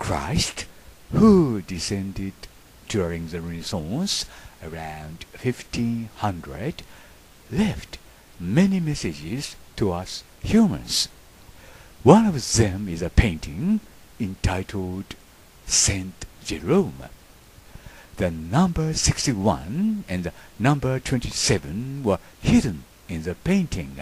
Christ, who descended during the Renaissance around 1500, left many messages to us humans. One of them is a painting entitled Saint Jerome. The number 61 and the number 27 were hidden in the painting.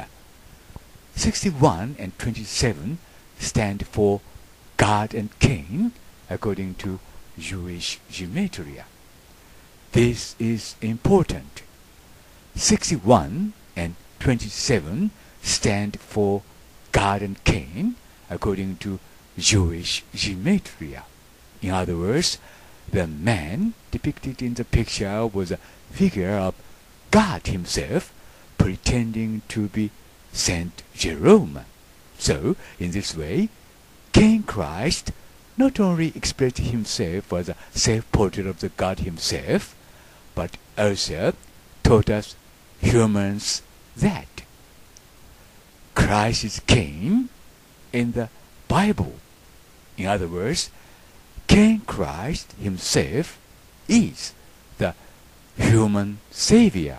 61 and 27 stand for God and Cain according to Jewish gematria. This is important. 61 and 27 stand for God and Cain according to Jewish gematria. In other words, the man depicted in the picture was a figure of God himself pretending to be Saint Jerome. So, in this way, King Christ not only expressed himself as a self-portrait of the God himself, but also taught us humans that Christ came in the Bible. In other words, King Christ himself is the human Savior.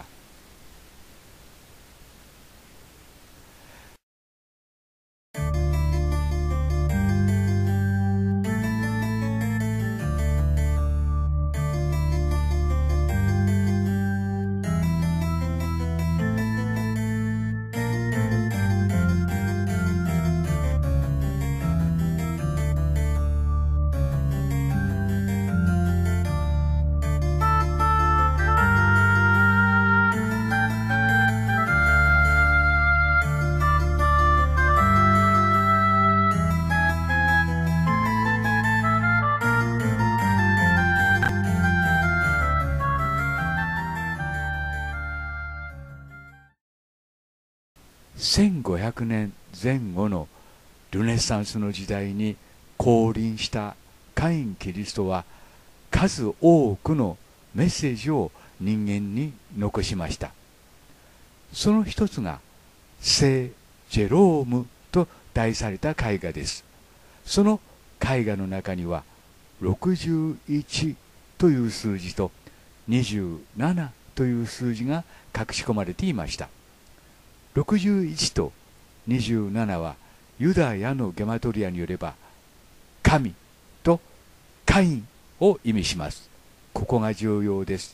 1500年前後のルネサンスの時代に降臨したカイン・キリストは数多くのメッセージを人間に残しました。その一つが聖ジェロームと題された絵画です。その絵画の中には61という数字と27という数字が隠し込まれていました。61と27はユダヤのゲマトリアによれば神とカインを意味します。ここが重要です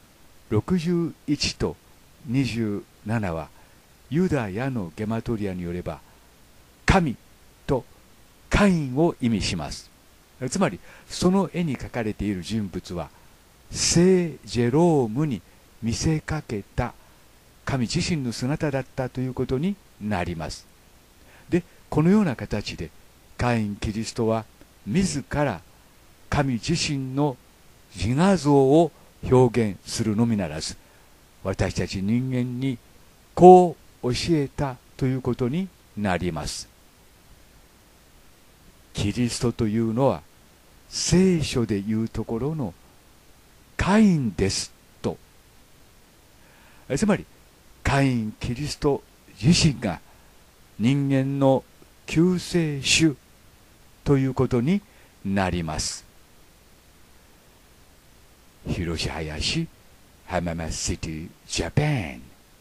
。61と27はユダヤのゲマトリアによれば神とカインを意味します。つまりその絵に描かれている人物は聖ジェロームに見せかけた神自身の姿だったということになります。で、このような形でカイン・キリストは自ら神自身の自画像を表現するのみならず、私たち人間にこう教えたということになります。キリストというのは聖書でいうところのカインですと。つまりカイン・キリスト自身が人間の救世主ということになります。広島林浜松シティジャパン。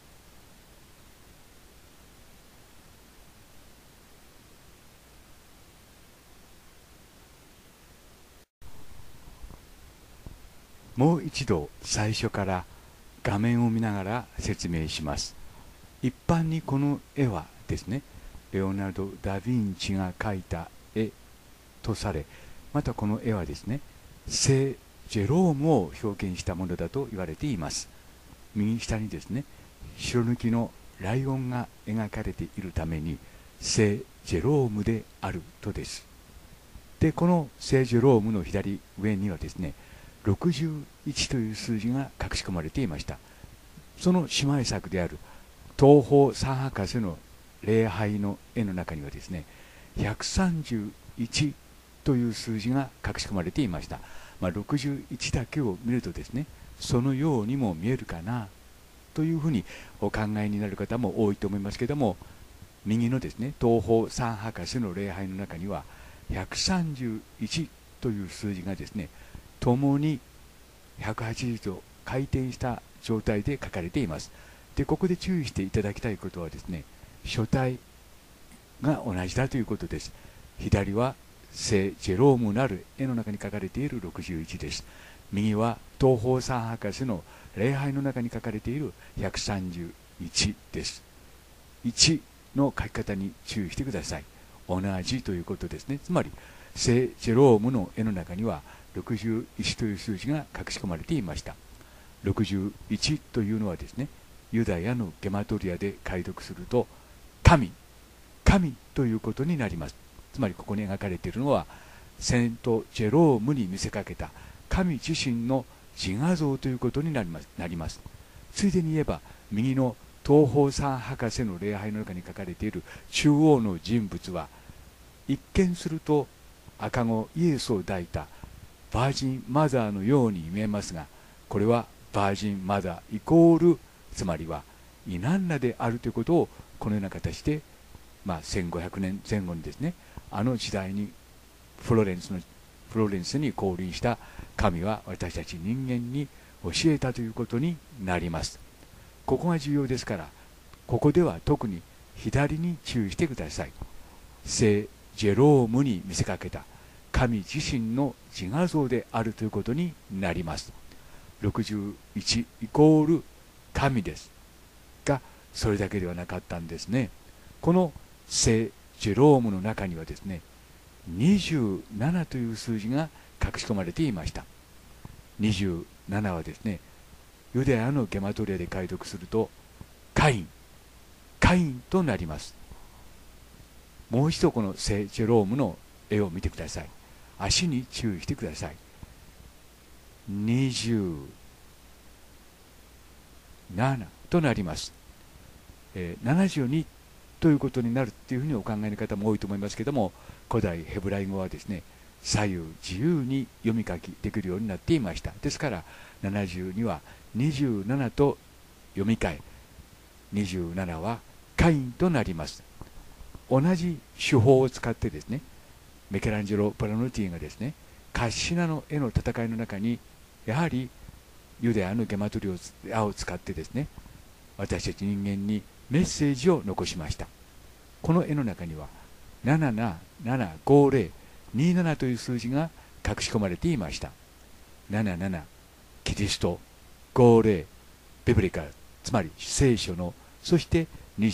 もう一度最初から画面を見ながら説明します。一般にこの絵はですね、レオナルド・ダ・ヴィンチが描いた絵とされ、またこの絵はですね、聖ジェロームを表現したものだと言われています。右下にですね、白抜きのライオンが描かれているために聖ジェロームであるとです。で、この聖ジェロームの左上にはですね、61という数字が隠し込まれていました。その姉妹作である東方三博士の礼拝の絵の中にはですね、131という数字が隠し込まれていました。61だけを見るとですね、そのようにも見えるかなというふうにお考えになる方も多いと思いますけども、右のですね、東方三博士の礼拝の中には131 という数字がですね、共に180度回転した状態で書かれています。で、ここで注意していただきたいことはですね、書体が同じだということです。左は聖ジェロームなる絵の中に書かれている61です。右は東方三博士の礼拝の中に書かれている131です。1の書き方に注意してください。同じということですね。つまり聖ジェロームの絵の中には61という数字が隠し込まれていました。61というのはですね、ユダヤのゲマトリアで解読すると神ということになります。つまりここに描かれているのはセントジェロームに見せかけた神自身の自画像ということになります。ついでに言えば、右の東方三博士の礼拝の中に書かれている中央の人物は、一見すると赤子イエスを抱いたバージンマザーのように見えますが、これはバージンマザーイコール、つまりはイナンナであるということをこのような形で、1500年前後にですね、あの時代にフローレンスに降臨した神は私たち人間に教えたということになります。ここが重要ですから、ここでは特に左に注意してください。聖ジェロームに見せかけた神自身の自画像であるということになります。61イコール神ですが、それだけではなかったんですね。この聖ジェロームの中にはですね、27という数字が隠し込まれていました。27はですね、ユダヤのゲマトリアで解読するとカインとなります。もう一度この聖ジェロームの絵を見てください。足に注意してください。27となります。72ということになるっていうふうにお考えの方も多いと思いますけども、古代ヘブライ語はですね、左右自由に読み書きできるようになっていました。ですから72は27と読み替え、27はカインとなります。同じ手法を使ってですね、ミケランジェロ・プラノティがですね、カッシナの絵の戦いの中にやはりユダヤのゲマトリアを使ってですね、私たち人間にメッセージを残しました。この絵の中には775027という数字が隠し込まれていました。77キリスト、50ビブリカル、つまり聖書の、そして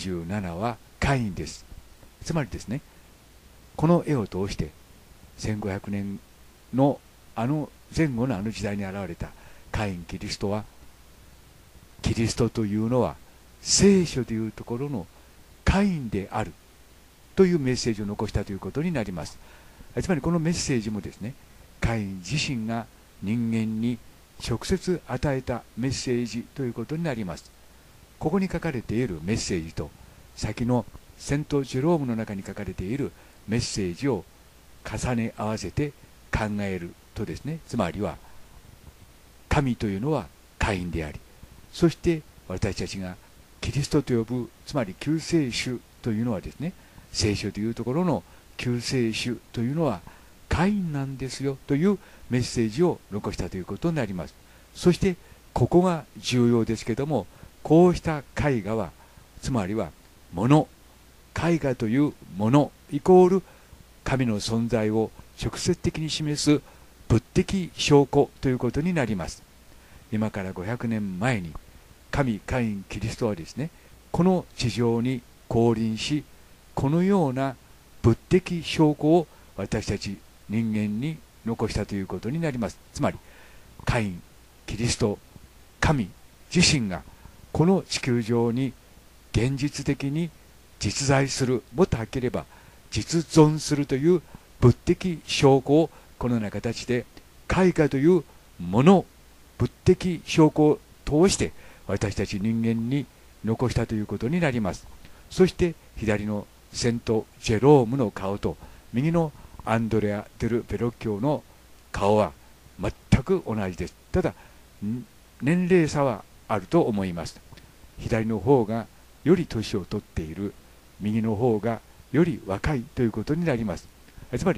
27はカインです。つまりですね、この絵を通して1500年のあの前後のあの時代に現れたカインキリストは、キリストというのは聖書でいうところのカインであるというメッセージを残したということになります。つまりこのメッセージもですね、カイン自身が人間に直接与えたメッセージということになります。ここに書かれているメッセージと先のセントジェロームの中に書かれているメッセージを重ね合わせて考えるとですね、つまりは神というのはカインであり、そして私たちがキリストと呼ぶ、つまり救世主というのはですね、聖書というところの救世主というのはカインなんですよというメッセージを残したということになります。そしてここが重要ですけども、こうした絵画は、つまりは物、絵画というものイコール神の存在を直接的に示す物的証拠ということになります。今から500年前に神カインキリストはですね、この地上に降臨し、このような物的証拠を私たち人間に残したということになります。つまりカインキリスト神自身がこの地球上に現実的に実在する、もっとはっきり言えば実存するという物的証拠をこのような形で絵画というもの、物的証拠を通して私たち人間に残したということになります。そして左のセント・ジェロームの顔と右のアンドレア・デル・ベロッキョの顔は全く同じです。ただ年齢差はあると思います。左の方がより年を取っている、右の方がより若いということになります。つまり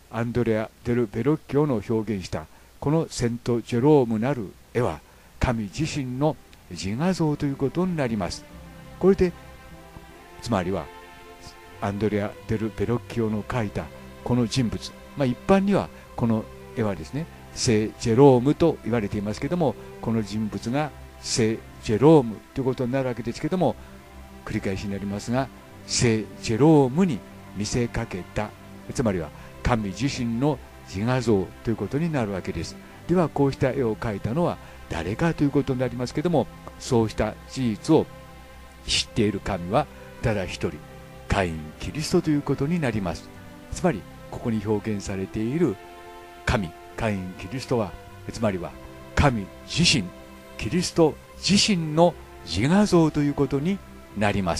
アンドレア・デル・ベロッキオの表現したこのセント・ジェロームなる絵は神自身の自画像ということになります。これでつまりはアンドレア・デル・ベロッキオの描いたこの人物、一般にはこの絵はですね聖ジェロームと言われていますけども、この人物が聖ジェロームということになるわけですけども、繰り返しになりますが聖ジェロームに見せかけた、つまりは神自身の自画像ということになるわけです。ではこうした絵を描いたのは誰かということになりますけども、そうした事実を知っている神はただ一人、カイン・キリストということになります。つまりここに表現されている神カイン・キリストは、つまりは神自身、キリスト自身の自画像ということになります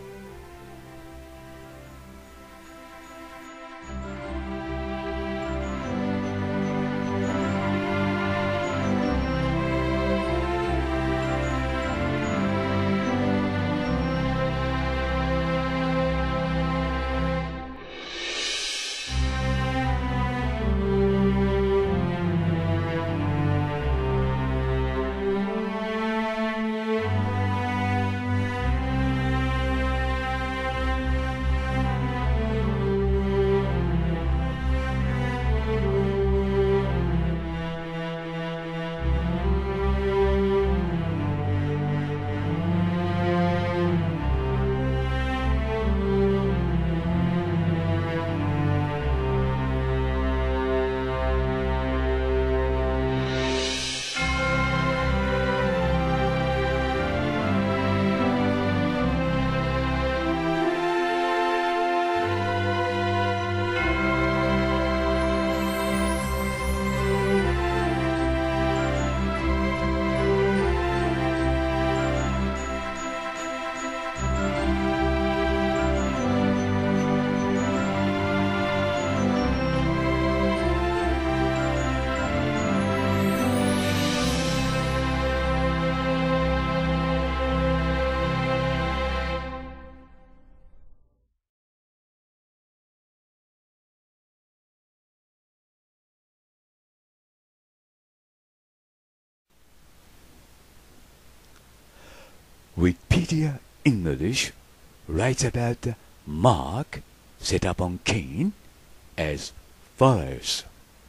。Wikipedia English writes about the mark set upon Cain as follows.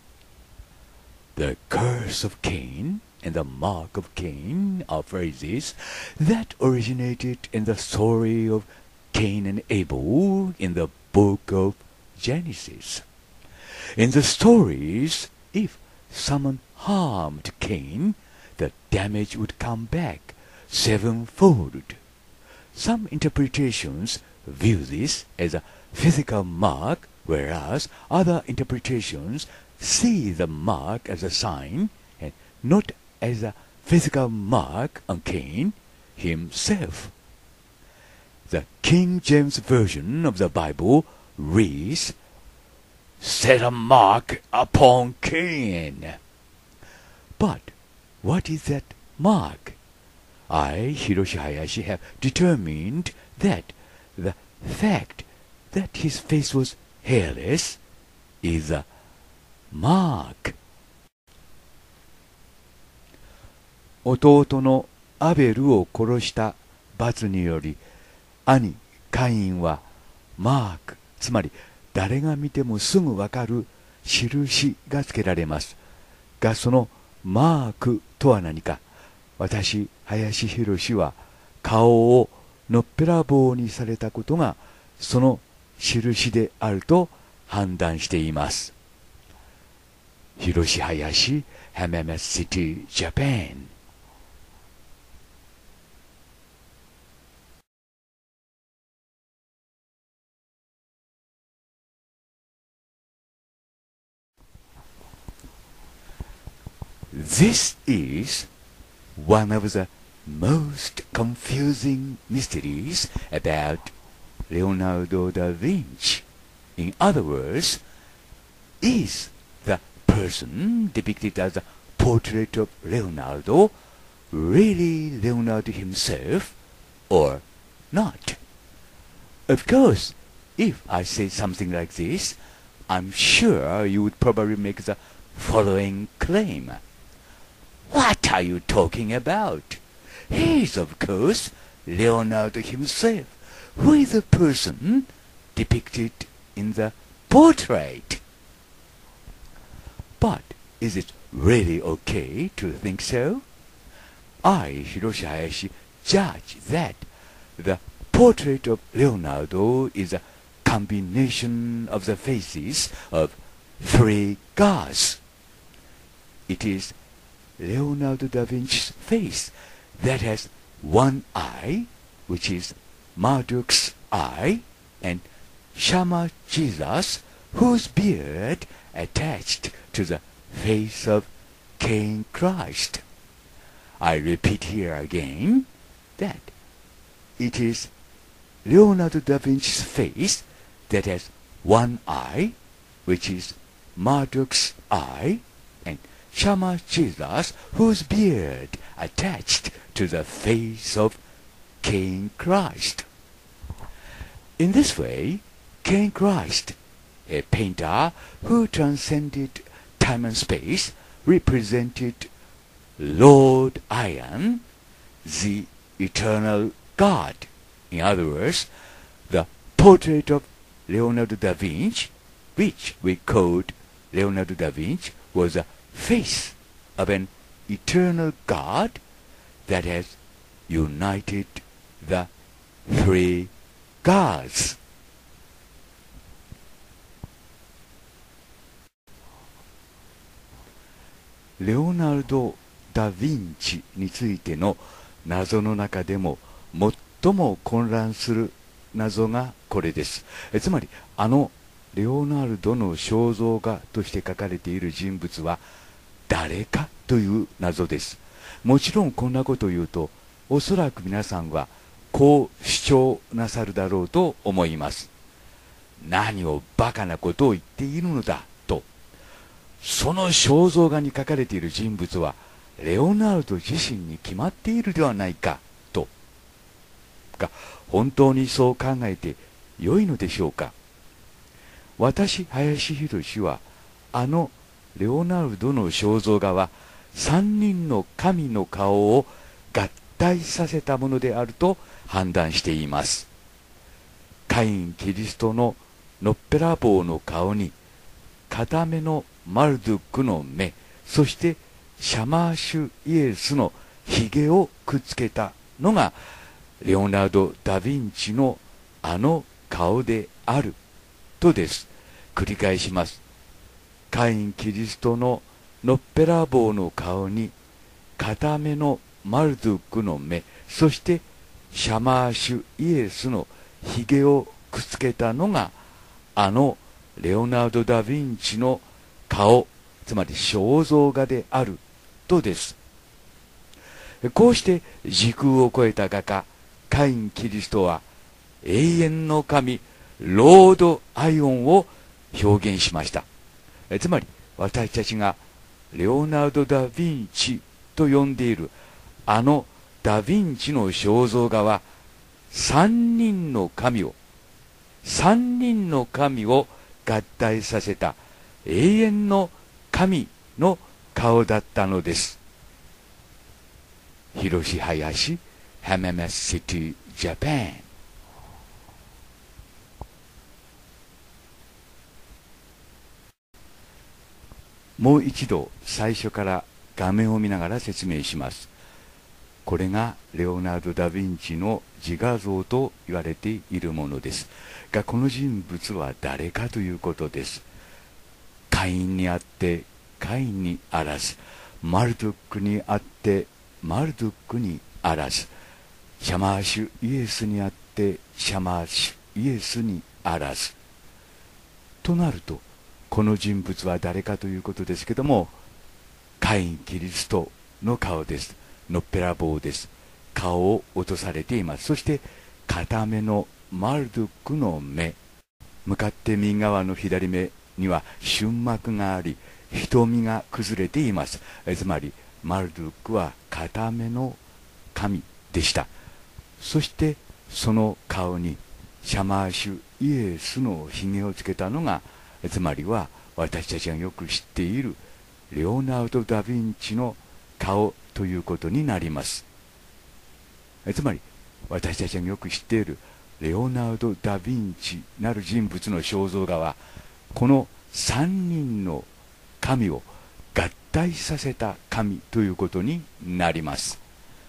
The curse of Cain and the mark of Cain are phrases that originated in the story of Cain and Abel in the book of Genesis. In the stories, if someone harmed Cain, the damage would come back sevenfold. Some interpretations view this as a physical mark, whereas other interpretations see the mark as a sign and not as a physical mark on Cain himself. The King James Version of the Bible reads, "Set a mark upon Cain." But what is that mark? I, Hiroshi Hayashi, have determined that the fact that his face was hairless is a mark. 弟のアベルを殺した罰により、兄カインはマーク、つまり誰が見てもすぐわかる印がつけられますが、そのマークとは何か、私林博は顔をのっぺらぼうにされたことがその印であると判断しています。広林、浜松シティ、ジャパン。This is one of the most confusing mysteries about Leonardo da Vinci. In other words, is the person depicted as a portrait of Leonardo really Leonardo himself or not? Of course, if I say something like this, I'm sure you would probably make the following claim. What are you talking about? He is, of course, Leonardo himself, who is the person depicted in the portrait. But is it really okay to think so? I, Hiroshi Hayashi, judge that the portrait of Leonardo is a combination of the faces of three gods. It is Leonardo da Vinci's face that has one eye, which is Marduk's eye, and Shama Jesus, whose beard attached to the face of King Christ. I repeat here again that it is Leonardo da Vinci's face that has one eye, which is Marduk's eye, and Shama Jesus, whose beard attached to the face of King Christ. In this way, King Christ, a painter who transcended time and space, represented Lord Iron, the eternal God. In other words, the portrait of Leonardo da Vinci, which we called Leonardo da Vinci, was a face of an eternal God that has united the three gods. レオナルド・ダ・ヴィンチについての謎の中でも最も混乱する謎がこれです。つまりレオナルドの肖像画として書かれている人物は誰かという謎です。もちろんこんなことを言うと、おそらく皆さんはこう主張なさるだろうと思います。何をバカなことを言っているのだと。その肖像画に書かれている人物はレオナルド自身に決まっているではないかと。が、本当にそう考えて良いのでしょうか。私、林博はレオナルドの肖像画は3人の神の顔を合体させたものであると判断しています。カイン・キリストののっぺらぼうの顔に片目のマルドゥックの目、そしてシャマーシュイエスのひげをくっつけたのがレオナルド・ダ・ヴィンチの顔であるとです。繰り返します。カイン・キリストののっぺらぼうの顔に片目のマルドゥックの目、そしてシャマーシュイエスのひげをくっつけたのがレオナルド・ダ・ヴィンチの顔、つまり肖像画であるとです。こうして時空を超えた画家カイン・キリストは永遠の神ロード・アイオンを表現しました。つまり私たちがレオナルド・ダ・ヴィンチと呼んでいるダ・ヴィンチの肖像画は3人の神を合体させた永遠の神の顔だったのです。広志林、浜松シティ、ジャパン。もう一度最初から画面を見ながら説明します。これがレオナルド・ダ・ヴィンチの自画像と言われているものですが、この人物は誰かということです。カインにあってカインにあらず、マルドゥックにあってマルドゥックにあらず、シャマーシュイエスにあってシャマーシュイエスにあらずとなると、この人物は誰かということですけども、カイン・キリストの顔です。のっぺらぼうです。顔を落とされています。そして片目のマルドゥックの目、向かって右側の左目には瞬膜があり、瞳が崩れています。つまりマルドゥックは片目の神でした。そしてその顔にシャマーシュイエスのひげをつけたのがつまりは私たちがよく知っているレオナルド・ダ・ヴィンチの顔ということになります。つまり私たちがよく知っているレオナルド・ダ・ヴィンチなる人物の肖像画は、この3人の神を合体させた神ということになります。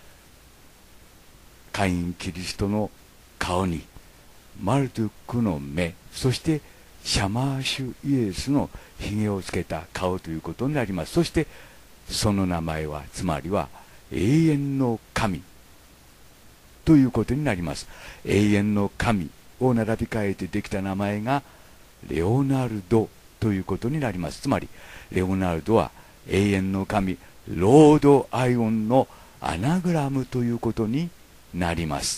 カイン・キリストの顔にマルドゥックの目、そしてシャマーシュイエスのひげをつけた顔ということになります。そしてその名前は、つまりは永遠の神ということになります。永遠の神を並び替えてできた名前がレオナルドということになります。つまりレオナルドは永遠の神ロード・アイオンのアナグラムということになります。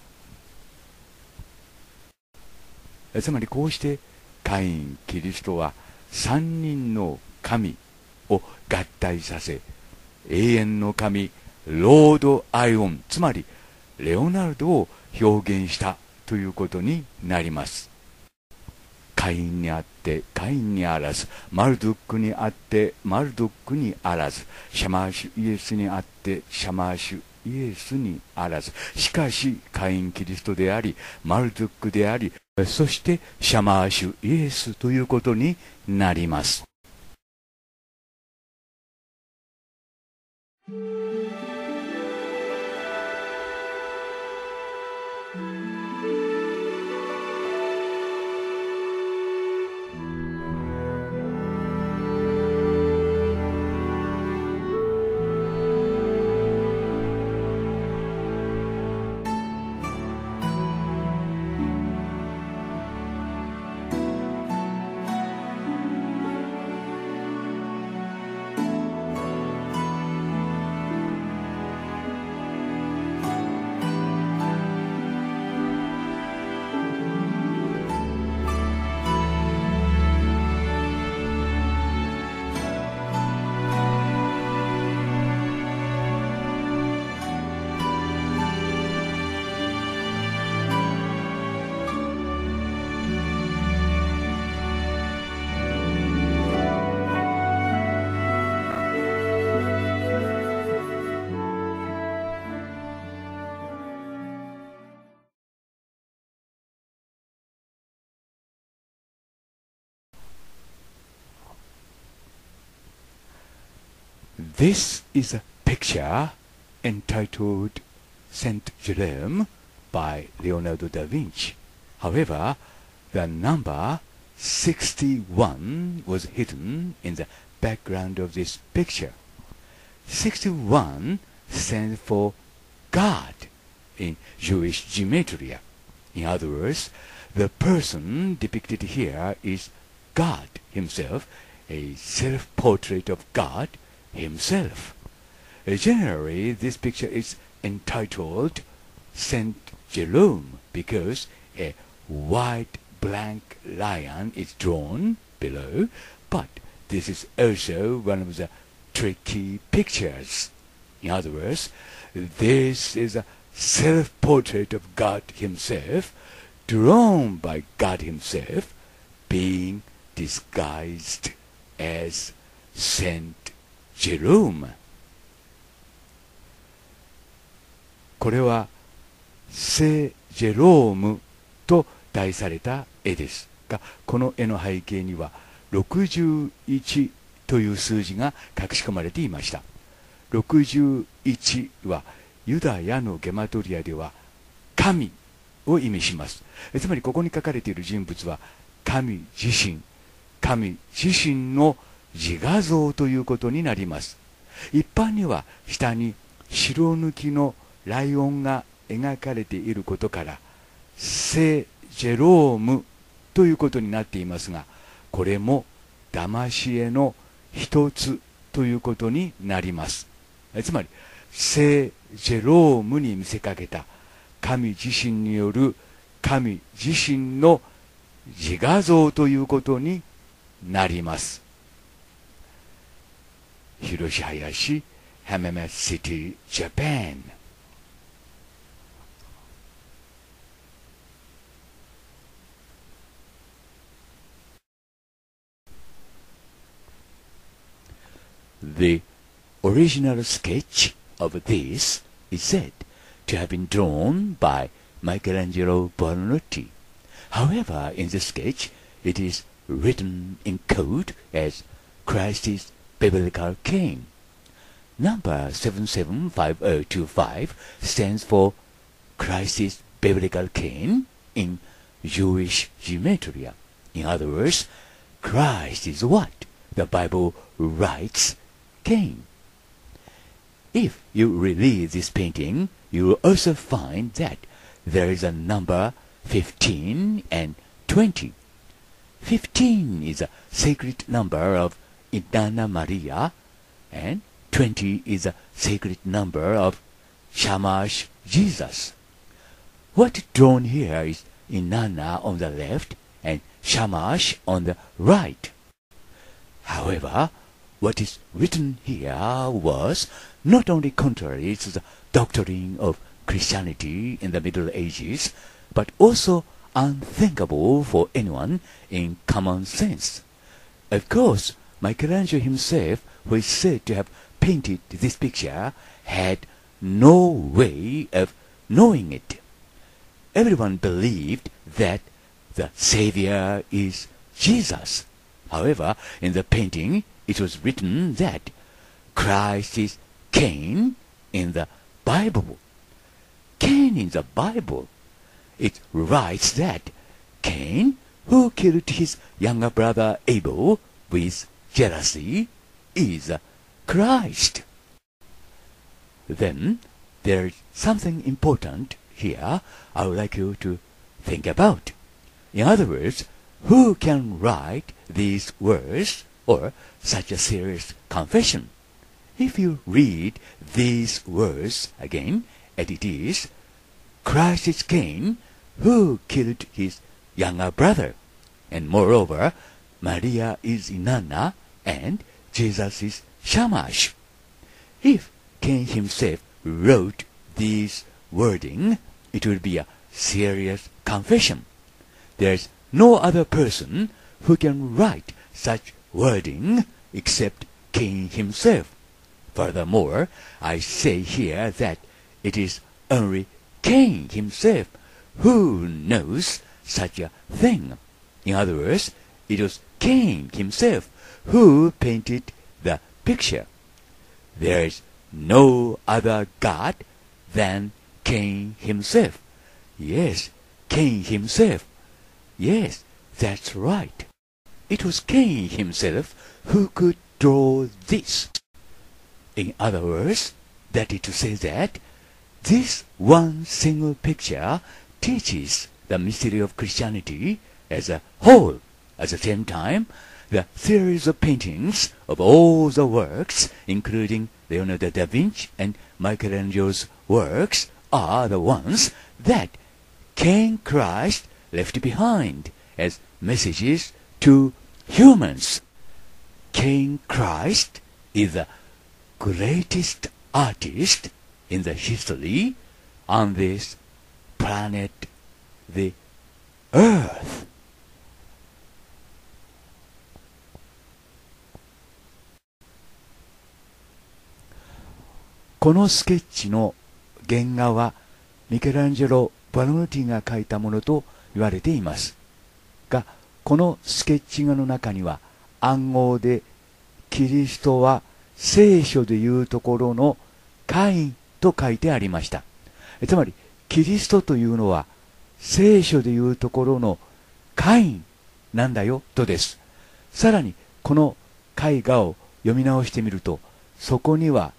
つまりこうしてカイン・キリストは3人の神を合体させ、永遠の神ロード・アイオン、つまりレオナルドを表現したということになります。カインにあってカインにあらず、マルドゥックにあってマルドゥックにあらず、シャマーシュイエスにあってシャマーシュイエスにあらず、しかしカイン・キリストでありマルドゥックであり、そしてシャマーシュイエスということになります。This is a picture entitled Saint Jerome by Leonardo da Vinci. However, the number 61 was hidden in the background of this picture. 61 stands for God in Jewish gematria. In other words, the person depicted here is God himself, a self-portrait of God himself. Generally, this picture is entitled Saint Jerome because a white blank lion is drawn below, but this is also one of the tricky pictures. In other words, this is a self-portrait of God himself, drawn by God himself, being disguised as Saint Jerome。 これは聖ジェロームと題された絵ですが、この絵の背景には61という数字が隠し込まれていました。61はユダヤのゲマトリアでは神を意味します。つまりここに書かれている人物は神自身の自画像ということになります。一般には下に白抜きのライオンが描かれていることから聖ジェロームということになっていますが、これも騙し絵の一つということになります。つまり聖ジェロームに見せかけた神自身による神自身の自画像ということになります。広林、Hammamet City, Japan。 The original sketch of this is said to have been drawn by Michelangelo Buonarroti. However, in the sketch, it is written in code as Christ's biblical cane. Number 775025 stands for Christ's biblical cane in Jewish gematria. In other words, Christ is what the Bible writes Cain. If you read this painting, you will also find that there is a number 15 and 20. 15 is a sacred number of Inanna Maria, and 20 is a sacred number of Shamash Jesus. What drawn here is Inanna on the left and Shamash on the right. However, what is written here was not only contrary to the doctrine of Christianity in the Middle Ages, but also unthinkable for anyone in common sense. Of course, Michelangelo himself, who is said to have painted this picture, had no way of knowing it. Everyone believed that the Savior is Jesus. However, in the painting, it was written that Christ is Cain in the Bible. Cain in the Bible. It writes that Cain, who killed his younger brother Abel with jealousy, is Christ. Then there is something important here I would like you to think about. In other words, who can write these words or such a serious confession? If you read these words again, and it is, Christ is Cain, who killed his younger brother, and moreover, Maria is Inanna, and Jesus is Shamash. If Cain himself wrote these wording, it will be a serious confession. There is no other person who can write such wording except Cain himself. Furthermore, I say here that it is only Cain himself who knows such a thing. In other words, it was Cain himself who painted the picture. There is no other God than Cain himself. Yes, Cain himself. Yes, that's right. It was Cain himself who could draw this. In other words, that is to say that this one single picture teaches the mystery of Christianity as a whole. At the same time, the series of paintings of all the works, including Leonardo da Vinci and Michelangelo's works, are the ones that Cain Christ left behind as messages to humans. Cain Christ is the greatest artist in the history on this planet, the Earth. このスケッチの原画はミケランジェロ・バロノティが描いたものと言われていますが、このスケッチ画の中には暗号でキリストは聖書でいうところのカインと書いてありました。つまりキリストというのは聖書でいうところのカインなんだよとです。さらにこの絵画を読み直してみると、そこには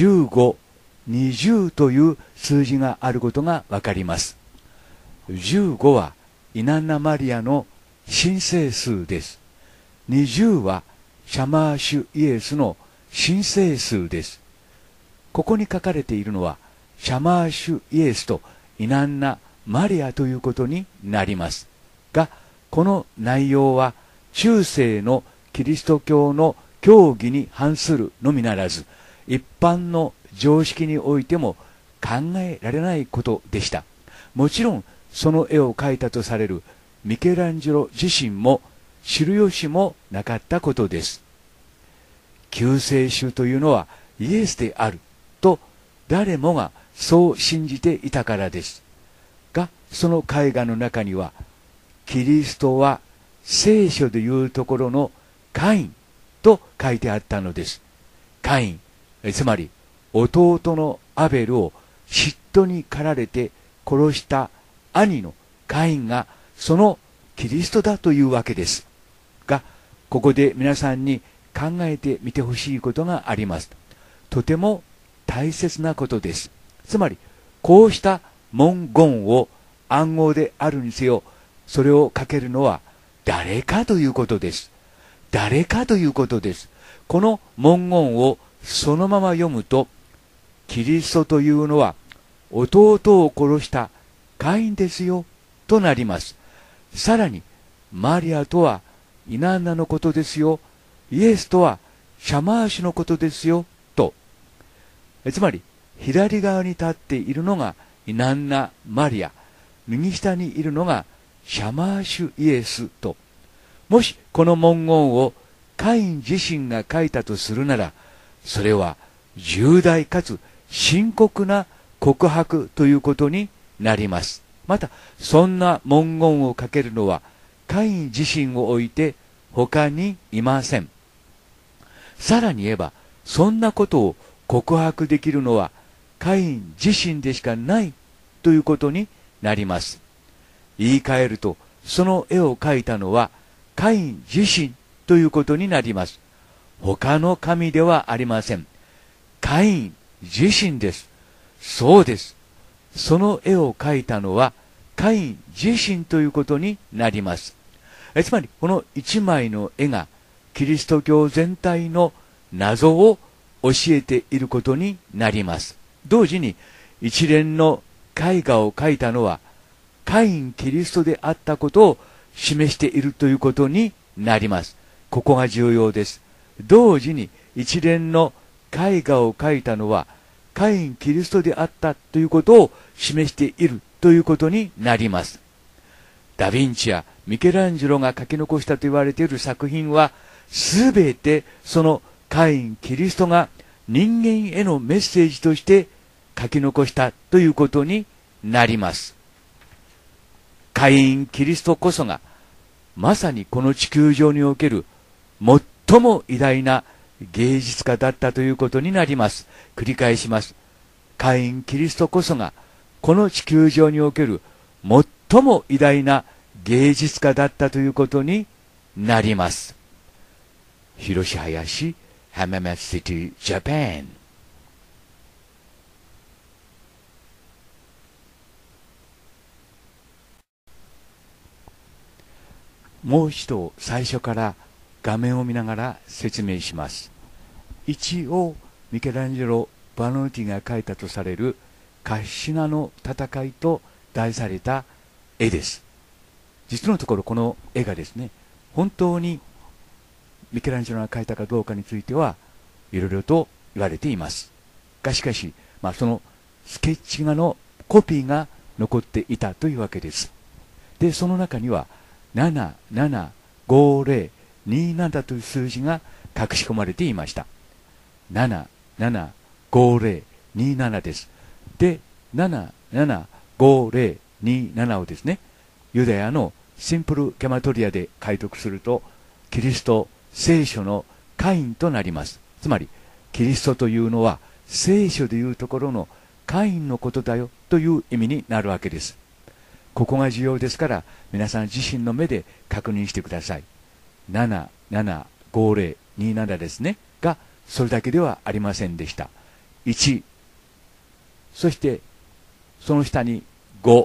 15、20という数字があることがわかります。15はイナンナマリアの神聖数です。20はシャマーシュイエスの神聖数です。ここに書かれているのはシャマーシュイエスとイナンナマリアということになりますが、この内容は中世のキリスト教の教義に反するのみならず、一般の常識においても考えられないことでした。もちろんその絵を描いたとされるミケランジェロ自身も知る由もなかったことです。 救世主というのはイエスであると誰もがそう信じていたからです。が、その絵画の中には、キリストは聖書でいうところのカインと書いてあったのです。カイン、つまり弟のアベルを嫉妬に駆られて殺した兄のカインがそのキリストだというわけです。が、ここで皆さんに考えてみてほしいことがあります。とても大切なことです。つまり、こうした文言を暗号であるにせよ、それを書けるのは誰かということです。誰かということです。この文言をそのまま読むと、キリストというのは弟を殺したカインですよとなります。さらに、マリアとはイナンナのことですよ。イエスとはシャマーシュのことですよと。つまり、左側に立っているのがイナンナ・マリア、右下にいるのがシャマーシュ・イエスと。もしこの文言をカイン自身が書いたとするなら、それは重大かつ深刻な告白ということになります。また、そんな文言を書けるのはカイン自身を置いて他にいません。さらに言えば、そんなことを告白できるのはカイン自身でしかないということになります。言い換えると、その絵を描いたのはカイン自身ということになります。他の神ではありません。カイン自身です。そうです。その絵を描いたのはカイン自身ということになります。つまり、この一枚の絵がキリスト教全体の謎を教えていることになります。同時に、一連の絵画を描いたのはカイン・キリストであったことを示しているということになります。ここが重要です。同時に一連の絵画を描いたのはカイン・キリストであったということを示しているということになります。ダ・ヴィンチやミケランジェロが書き残したと言われている作品は、すべてそのカイン・キリストが人間へのメッセージとして書き残したということになります。カイン・キリストこそが、まさにこの地球上における最も偉大な芸術家だったということになります。繰り返します。カイン・キリストこそが、この地球上における最も偉大な芸術家だったということになります。広志林、浜松シティ、ジャパン。もう一度最初から画面を見ながら説明します。一応、ミケランジェロ・バノルティが描いたとされるカシナの戦いと題された絵です。実のところこの絵がですね、本当にミケランジェロが描いたかどうかについてはいろいろと言われています。がしかし、そのスケッチ画のコピーが残っていたというわけです。で、その中には775027という数字が隠し込まれていました。775027です。で、775027をですね、ユダヤのシンプルゲマトリアで解読すると、キリスト聖書のカインとなります。つまり、キリストというのは聖書でいうところのカインのことだよという意味になるわけです。ここが重要ですから、皆さん自身の目で確認してください。775027ですね。が、それだけではありませんでした。1、そしてその下に5、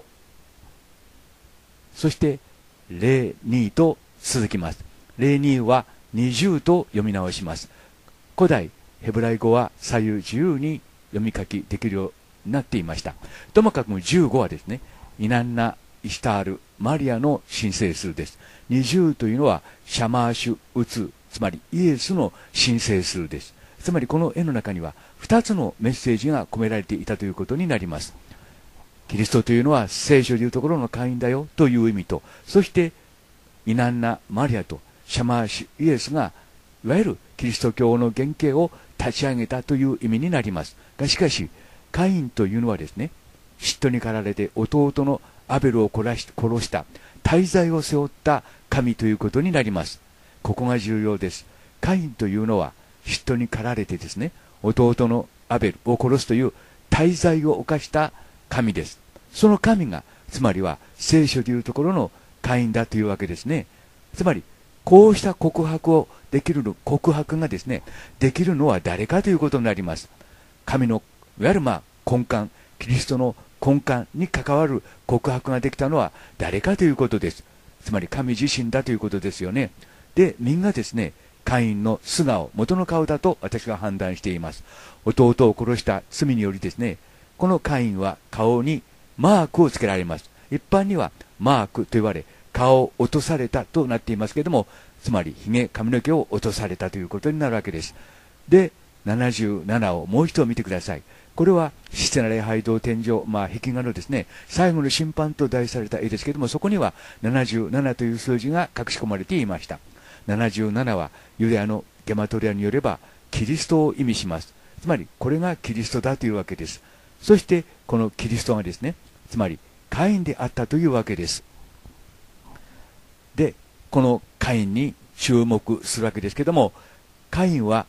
そして02と続きます。02は20と読み直します。古代ヘブライ語は左右自由に読み書きできるようになっていました。ともかく15はですね、イナンナ・イシタール・マリアの神聖数です。20というのはシャマーシュ・ウツ、つまりイエスの神聖数です。つまりこの絵の中には2つのメッセージが込められていたということになります。キリストというのは聖書でいうところのカインだよという意味と、そしてイナンナ・マリアとシャマーシュ・イエスがいわゆるキリスト教の原型を立ち上げたという意味になります。がしかし、カインというのはですね、嫉妬に駆られて弟のアベルを殺した大罪を背負った神ということになります。ここが重要です。カインというのは嫉妬に駆られてですね、弟のアベルを殺すという大罪を犯した神です。その神が、つまりは聖書でいうところのカインだというわけですね。つまり、こうした告白がですね、できるのは誰かということになります。神の、いわゆる根幹、キリストの根幹に関わる告白ができたのは誰かということです。つまり神自身だということですよね。で、みんなですね、カインの素顔、元の顔だと私は判断しています。弟を殺した罪によりですね、このカインは顔にマークをつけられます。一般にはマークと言われ、顔を落とされたとなっていますけれども、つまり髭、髪の毛を落とされたということになるわけです。で、77をもう一度見てください。これは、システナ礼拝堂天井、壁画のですね、最後の審判と題された絵ですけれども、そこには77という数字が隠し込まれていました。77は、ユダヤのゲマトリアによれば、キリストを意味します。つまり、これがキリストだというわけです。そして、このキリストがですね、つまり、カインであったというわけです。で、このカインに注目するわけですけれども、カインには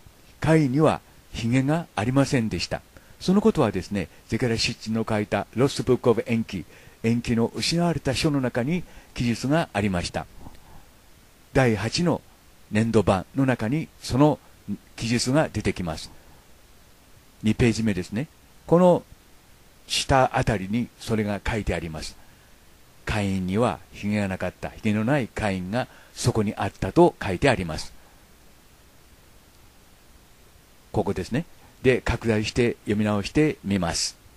髭がありませんでした。そのことはですね、ゼカリヤ執事の書いたロストブックオブ延期の失われた書の中に記述がありました。第8の年度版の中にその記述が出てきます。2ページ目ですね。この下あたりにそれが書いてあります。カインには髭がなかった。髭のないカインがそこにあったと書いてあります。ここですね。で、拡大して読み直してみます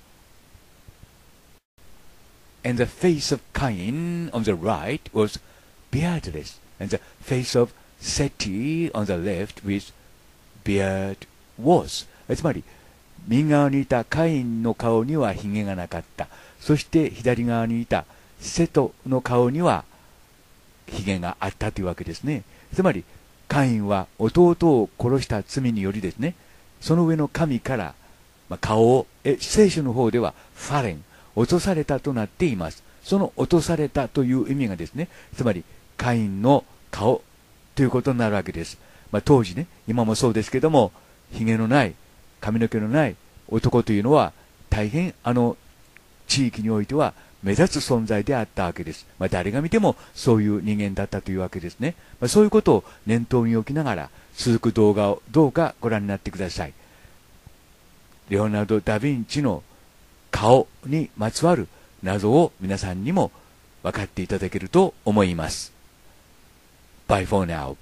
。And the face of Cain on the right was beardless, and the face of Seti on the left with beard was. つまり、右側にいたカインの顔には髭がなかった。そして左側にいたセトの顔には髭があったというわけですね。つまり、カインは弟を殺した罪によりですね、その上の神から、顔を、聖書の方ではファレン、落とされたとなっています。その落とされたという意味がですね、つまりカインの顔ということになるわけです。当時ね、今もそうですけども、髭のない、髪の毛のない男というのは、大変地域においては目立つ存在であったわけです。誰が見てもそういう人間だったというわけですね。そういうことを念頭に置きながら、続く動画をどうかご覧になってください。レオナルド・ダ・ヴィンチの顔にまつわる謎を皆さんにも分かっていただけると思います。Bye for now.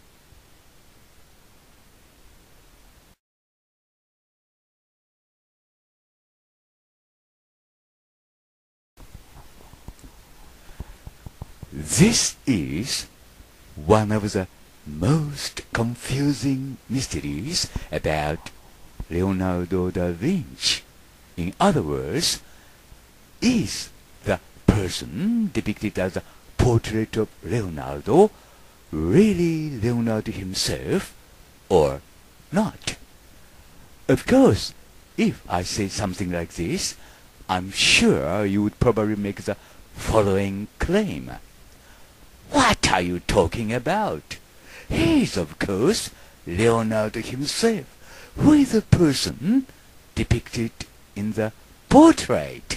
This is one of the most confusing mysteries about Leonardo da Vinci. In other words, is the person depicted as a portrait of Leonardo really Leonardo himself or not? Of course, if I say something like this, I'm sure you would probably make the following claim. What are you talking about? He is, of course, Leonardo himself, who is the person depicted in the portrait.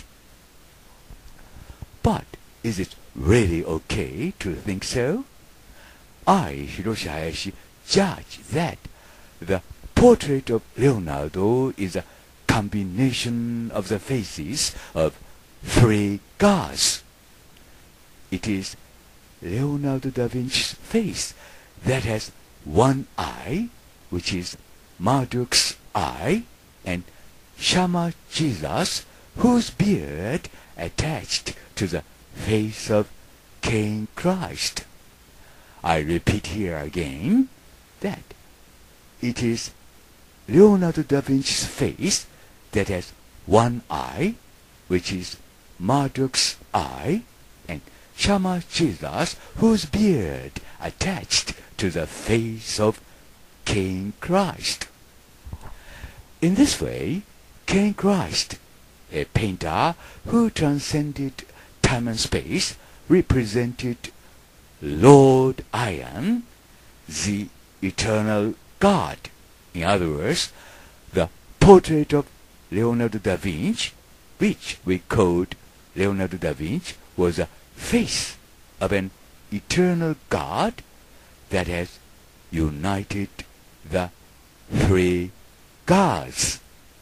But is it really okay to think so? I, Hiroshi Hayashi, judge that the portrait of Leonardo is a combination of the faces of three gods. It is Leonardo da Vinci's face that has one eye, which is Marduk's eye, and Shama Jesus, whose beard attached to the face of King Christ. I repeat here again that it is Leonardo da Vinci's face that has one eye, which is Marduk's eye, and Shammah Jesus, whose beard attached to the face of King Christ. In this way, King Christ, a painter who transcended time and space, represented Lord Iron, the eternal God. In other words, the portrait of Leonardo da Vinci, which we called Leonardo da Vinci, was a face of an eternal God that has united the three gods.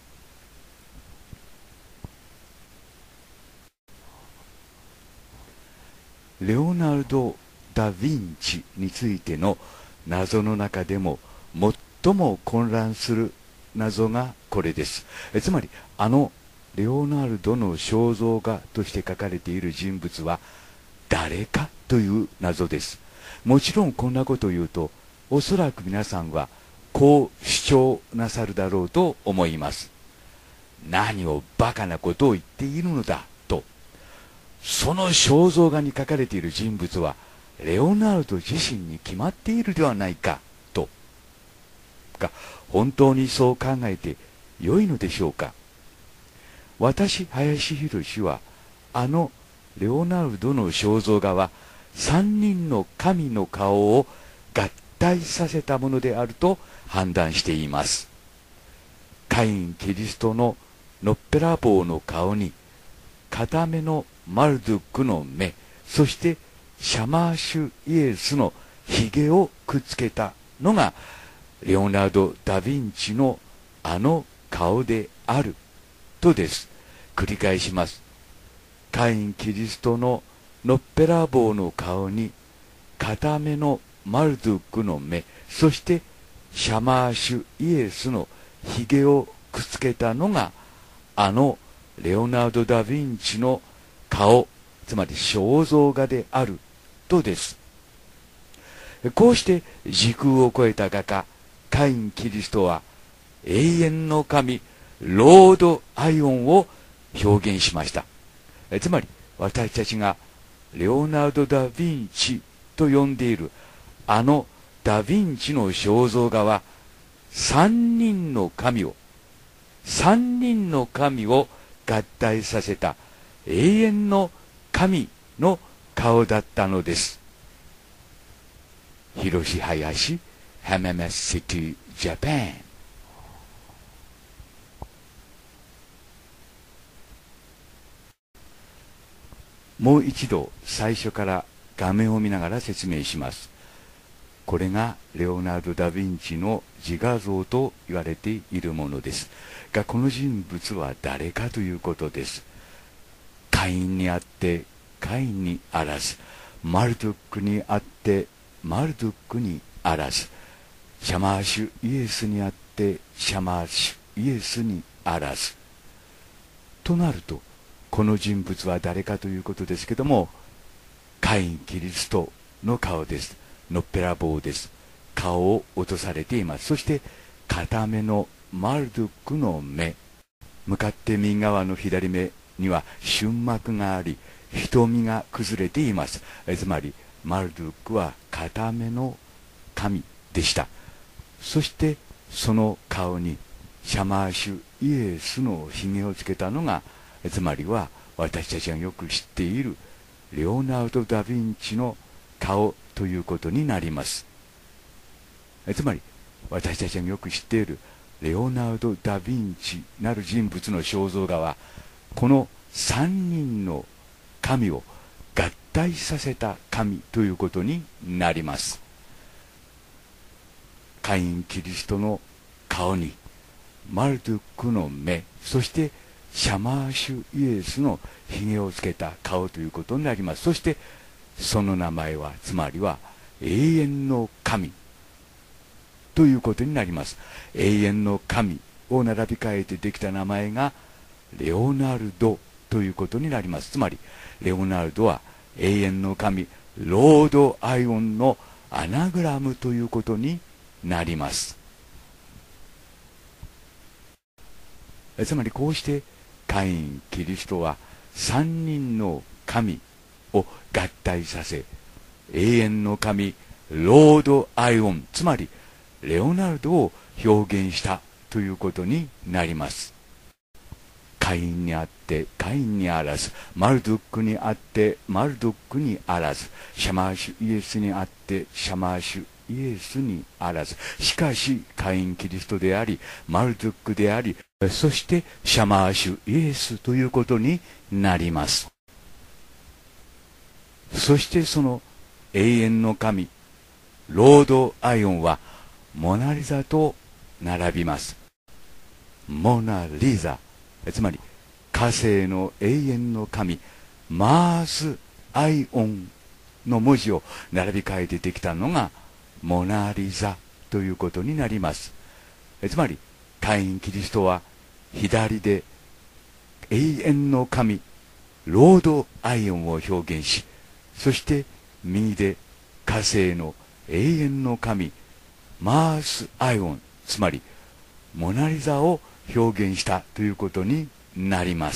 レオナルド・ダ・ヴィンチについての謎の中でも最も混乱する謎がこれです。つまりレオナルドの肖像画として描かれている人物は誰かという謎です。もちろんこんなことを言うと、おそらく皆さんはこう主張なさるだろうと思います。何をバカなことを言っているのだと。その肖像画に描かれている人物はレオナルド自身に決まっているではないかと。が、本当にそう考えて良いのでしょうか。私、林博はレオナルドの肖像画は三人の神の顔を合体させたものであると判断しています。カイン・キリストののっぺらぼうの顔に片目のマルドゥックの目、そしてシャマーシュイエスのひげをくっつけたのがレオナルド・ダ・ヴィンチの顔であるとです。繰り返します。カイン・キリストののっぺらぼうの顔に片目のマルドゥックの目、そしてシャマーシュイエスのひげをくっつけたのがレオナルド・ダ・ヴィンチの顔、つまり肖像画であるとです。こうして時空を超えた画家カイン・キリストは永遠の神ロード・アイオンを表現しました。つまり私たちがレオナルド・ダ・ヴィンチと呼んでいるダ・ヴィンチの肖像画は三人の神を合体させた永遠の神の顔だったのです。広志林、浜松シティ、ジャパン。もう一度最初から画面を見ながら説明します。これがレオナルド・ダ・ヴィンチの自画像と言われているものですが、この人物は誰かということです。カインにあってカインにあらず、マルドゥックにあってマルドゥックにあらず、シャマーシュイエスにあってシャマーシュイエスにあらずとなると、この人物は誰かということですけども、カイン・キリストの顔です。のっぺらぼうです。顔を落とされています。そして片目のマルドゥックの目、向かって右側の左目には瞬膜があり、瞳が崩れています。つまりマルドゥックは片目の神でした。そしてその顔にシャマーシュイエスのひげをつけたのが、つまりは私たちがよく知っているレオナルド・ダ・ヴィンチの顔ということになります。つまり私たちがよく知っているレオナルド・ダ・ヴィンチなる人物の肖像画は、この三人の神を合体させた神ということになります。カイン・キリストの顔にマルドゥックの目、そしてシャマーシュイエスのひげをつけた顔ということになります。そしてその名前は、つまりは永遠の神ということになります。永遠の神を並び替えてできた名前がレオナルドということになります。つまりレオナルドは永遠の神ロード・アイオンのアナグラムということになります。つまりこうしてカイン・キリストは三人の神を合体させ、永遠の神ロードアイオン、つまりレオナルドを表現したということになります。カインにあってカインにあらず、マルドックにあってマルドックにあらず、シャマーシュイエスにあってシャマーシュイエスにあらず、しかしカインキリストであり、マルドックであり、そしてシャマーシュイエスということになります。そしてその永遠の神ロードアイオンはモナリザと並びます。モナリザ、つまり火星の永遠の神マースアイオンの文字を並び替えてできたのがモナリザということになります。つまりカインキリストは左で永遠の神ロードアイオンを表現し、そして右で火星の永遠の神マースアイオン、つまりモナリザを表現したということになります。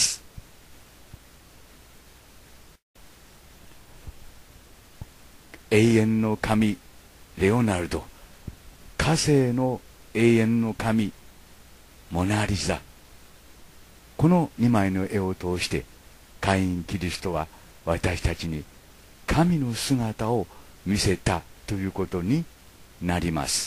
永遠の神レオナルド、火星の永遠の神モナリザ、この2枚の絵を通してカインキリストは私たちに神の姿を見せたということになります。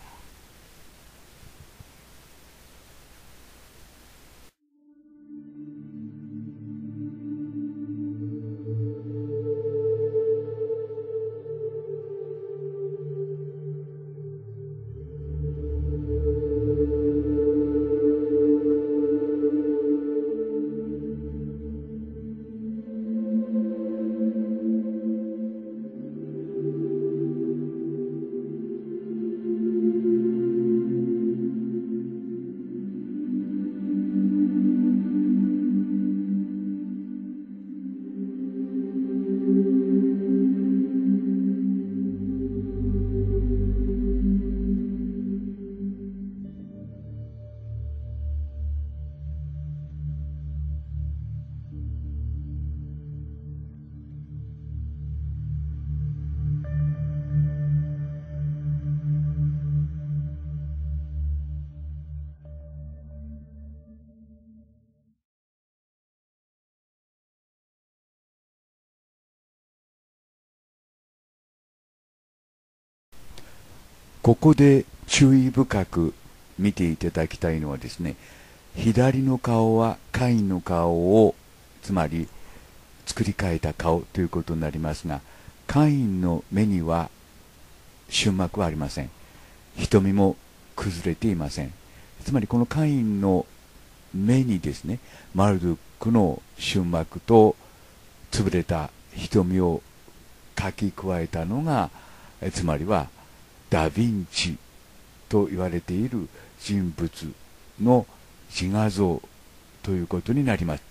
ここで注意深く見ていただきたいのはですね、左の顔はカインの顔を、つまり作り変えた顔ということになりますが、カインの目には瞬膜はありません。瞳も崩れていません。つまりこのカインの目にですね、マルドックの瞬膜と潰れた瞳を書き加えたのが、つまりはダ・ヴィンチと言われている人物の自画像ということになります。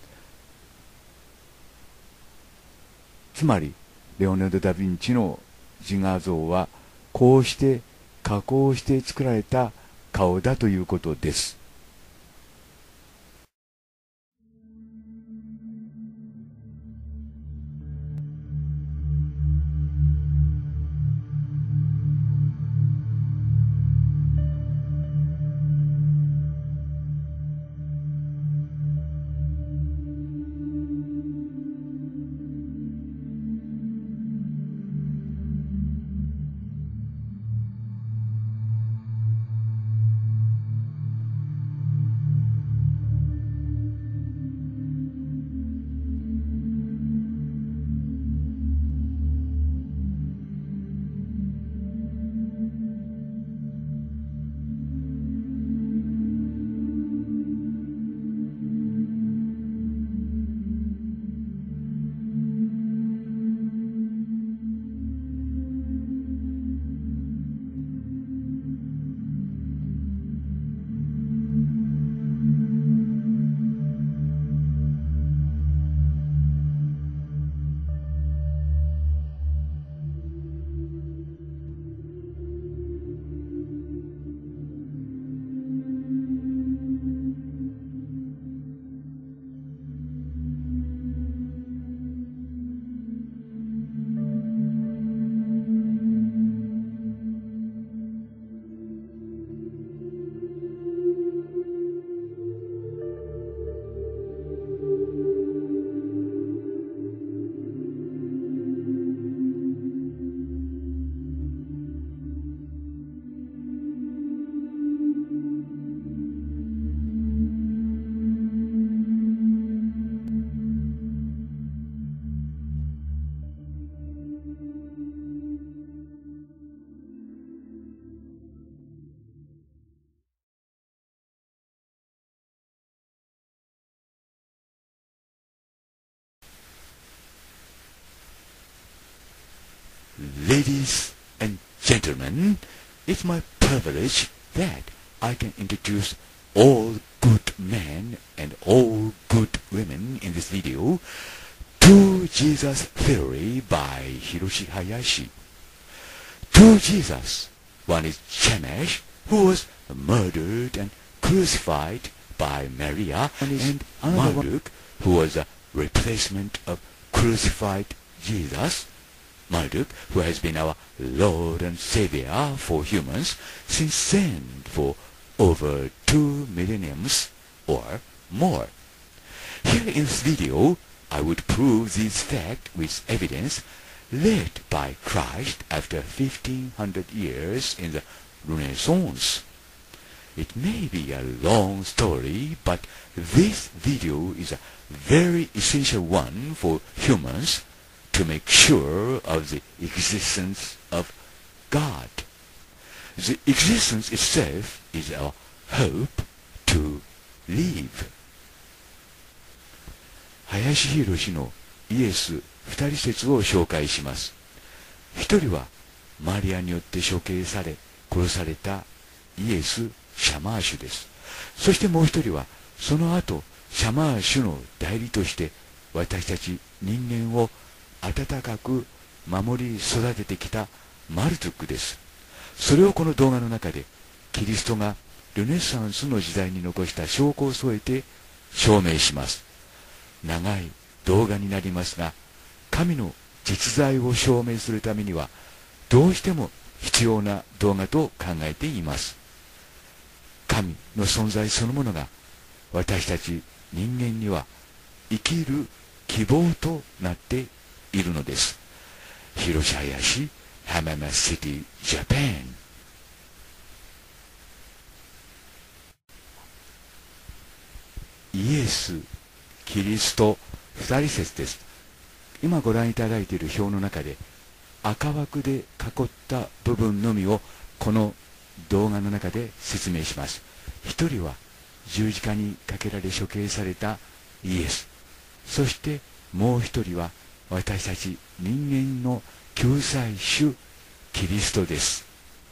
つまりレオナルド・ダ・ヴィンチの自画像はこうして加工して作られた顔だということです。 Ladies and gentlemen, it's my privilege that I can introduce all good men and all good women in this video to Jesus Theory by Hiroshi Hayashi. Two Jesus. One is Shemesh, who was murdered and crucified by Maria, and Marduk, who was a replacement of crucified Jesus. Marduk, who has been our Lord and Savior for humans since then for over 2 millenniums or more. Here in this video, I would prove this fact with evidence led by Christ after 1500 years in the Renaissance. It may be a long story, but this video is a very essential one for humans to make sure of the existence of God. The existence itself is our hope to live. 林博のイエス二人説を紹介します。一人はマリアによって処刑され殺されたイエス・シャマーシュです。そしてもう一人はその後シャマーシュの代理として私たち人間を温かく守り育ててきたマルトゥックです。それをこの動画の中でキリストがルネサンスの時代に残した証拠を添えて証明します。長い動画になりますが、神の実在を証明するためにはどうしても必要な動画と考えています。神の存在そのものが私たち人間には生きる希望となっているのです。広島林、浜松シティ、ジャパン。イエス、キリスト、二人説です。今ご覧いただいている表の中で赤枠で囲った部分のみをこの動画の中で説明します。一人は十字架にかけられ処刑されたイエス、そしてもう一人は私たち人間の救済主キリストです。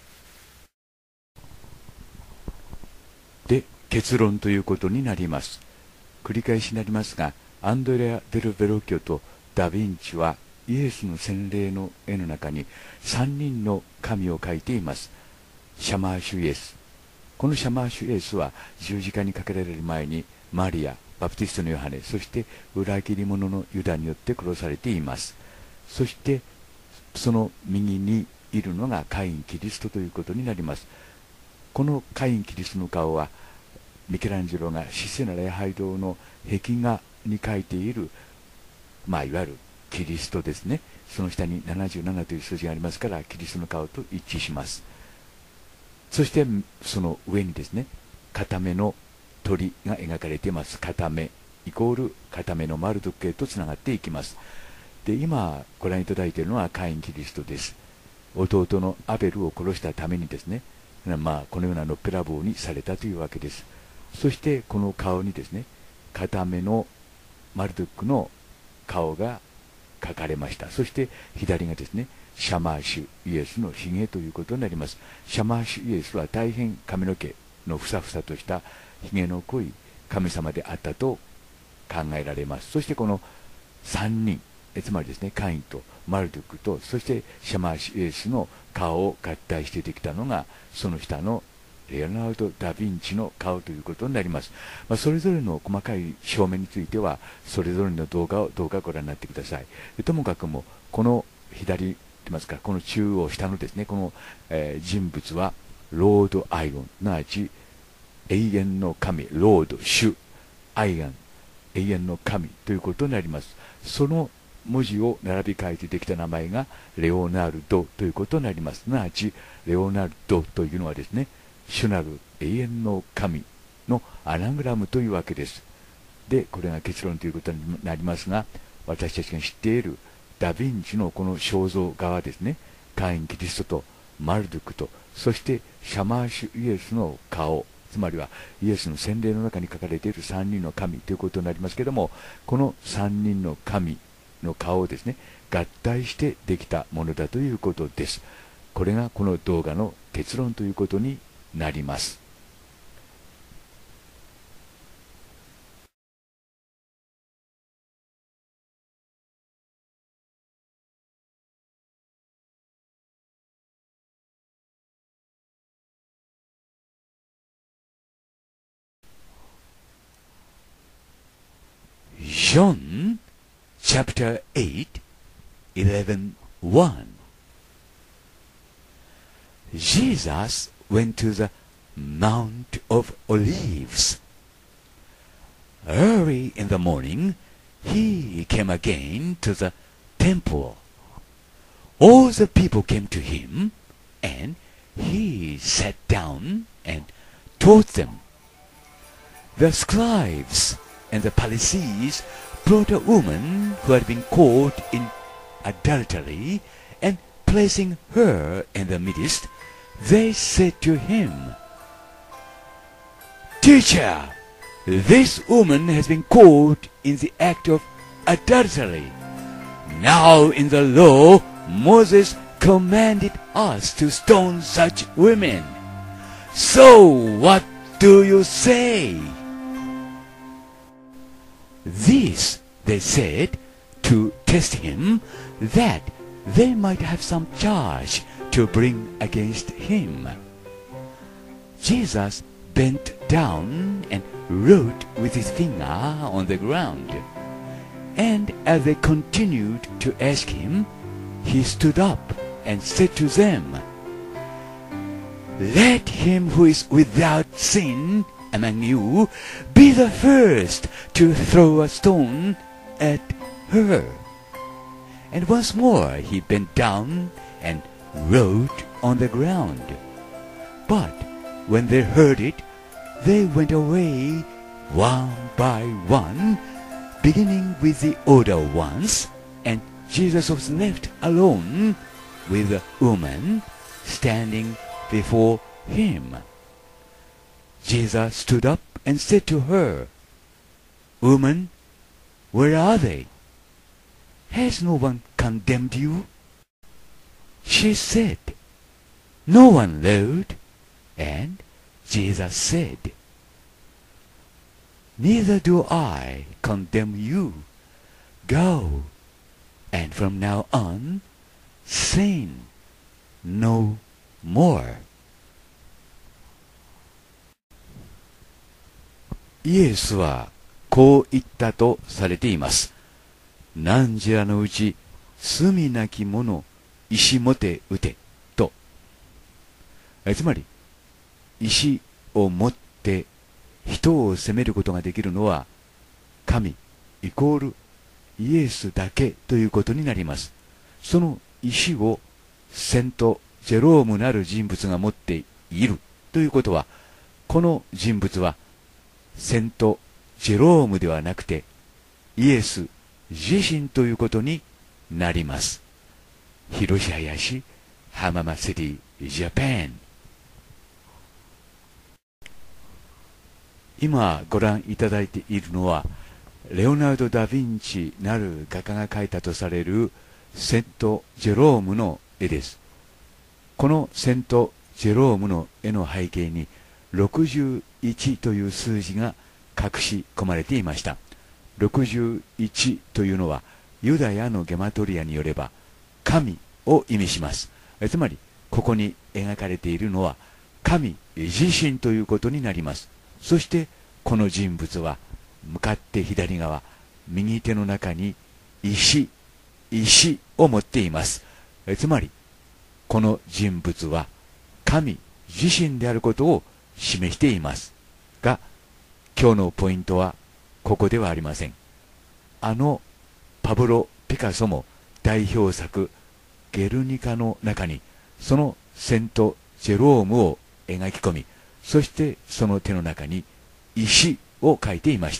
で、結論ということになります。繰り返しになりますが、アンドレア・デル・ベロキョとダ・ヴィンチはイエスの洗礼の絵の中に3人の神を描いています。シャマーシュイエス。このシャマーシュイエスは十字架にかけられる前にマリア、バプティストのヨハネ、そして裏切り者のユダによって殺されています。そしてその右にいるのがカイン・キリストということになります。このカイン・キリストの顔はミケランジェロがシセナ礼拝堂の壁画に描いている、いわゆるキリストですね。その下に77という数字がありますからキリストの顔と一致します。そしてその上にですね、片目の鳥が描かれています。片目イコール片目のマルドックへとつながっていきます。で、今ご覧いただいているのはカイン・キリストです。弟のアベルを殺したためにですね、このようなのっぺらぼうにされたというわけです。そしてこの顔にですね、片目のマルドックの顔が描かれました。そして左がですね、シャマーシュイエスのひげということになります。シャマーシュイエスは大変髪の毛のふさふさとしたひげの濃い神様であったと考えられます。そしてこの3人、つまりですね、カインとマルドックと、そしてシャマーシュイエスの顔を合体してできたのがその下のレオナルド・ダ・ヴィンチの顔ということになります。それぞれの細かい証明についてはそれぞれの動画をご覧になってください。ともかくもこの左といいますか、この中央下のですね、この、人物はロード・アイオン、すなわち永遠の神、ロード、主、アイアン、永遠の神ということになります。その文字を並び替えてできた名前がレオナルドということになります。すなわちレオナルドというのはですね、主なる永遠の神のアナグラムというわけです。で、これが結論ということになりますが、私たちが知っているダ・ヴィンチのこの肖像画はですね、カイン・キリストとマルドックと、そしてシャマーシュイエスの顔、つまりはイエスの洗礼の中に書かれている3人の神ということになりますけれども、この3人の神の顔をですね、合体してできたものだということです。これがこの動画の結論ということになります。 John chapter 8, 11:1. Jesus went to the Mount of Olives. Early in the morning, he came again to the temple. All the people came to him, and he sat down and taught them. The scribes and the Pharisees brought a woman who had been caught in adultery, and placing her in the midst, they said to him, "Teacher, this woman has been caught in the act of adultery. Now in the law, Moses commanded us to stone such women. So what do you say?" This they said to test him, that they might have some charge to bring against him. Jesus bent down and wrote with his finger on the ground. And as they continued to ask him, he stood up and said to them, "Let him who is without sin among you be the first to throw a stone at her." And once more he bent down and wrote on the ground. But when they heard it, they went away one by one, beginning with the older ones, and Jesus was left alone with the woman standing before him. Jesus stood up and said to her, "Woman, where are they? Has no one condemned you?" She said, "No one, Lord." And Jesus said, "Neither do I condemn you. Go, and from now on, sin no more." イエスはこう言ったとされています。汝らのうち罪なき者石もて打てと。つまり石を持って人を責めることができるのは神イコールイエスだけということになります。その石をセント・ジェロームなる人物が持っているということは、この人物はセント・ジェロームではなくてイエス自身ということになります。広島林浜松シティジャパン。今ご覧いただいているのはレオナルド・ダ・ヴィンチなる画家が描いたとされるセント・ジェロームの絵です。このセント・ジェロームの絵の背景に61という数字が隠し込まれていました。61というのはユダヤのゲマトリアによれば神を意味します。つまりここに描かれているのは神自身ということになります。そしてこの人物は向かって左側右手の中に石を持っています。つまりこの人物は神自身であることを示していますが、今日のポイントはここではありません。パブロ・ピカソも代表作ゲルニカの中にそのセント・ジェロームを描き込み、そしてその手の中に石を描いていました。